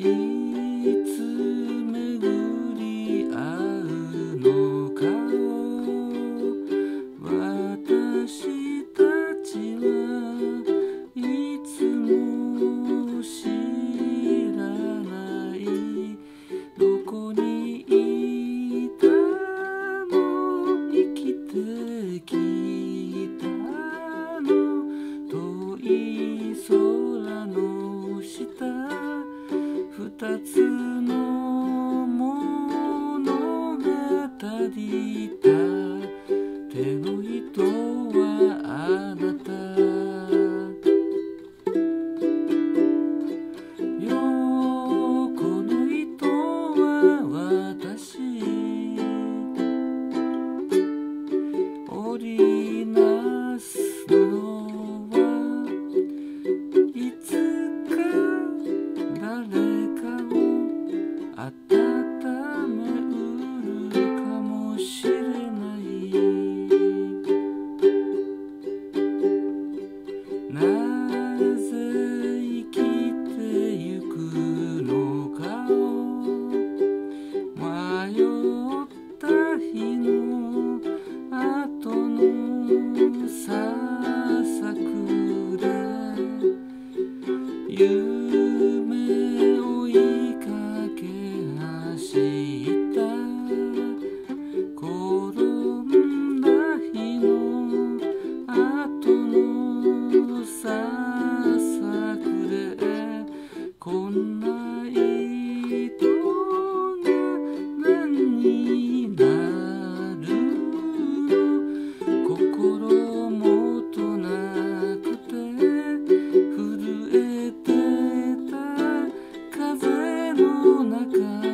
つ巡り合うのかを私たちはいつも知らない。どこにいたの、生きてきたの、遠い空の下、二つの物語だ。手の糸はあなた、横の糸は私。織りなすのはいつか誰かを温めうるかもしれない。なぜ生きてゆくのかを迷った日の後のささくで夢追いかけ走った転んだ日の後のささくでこんな糸が何になるの。心もとなくて震えてた風の中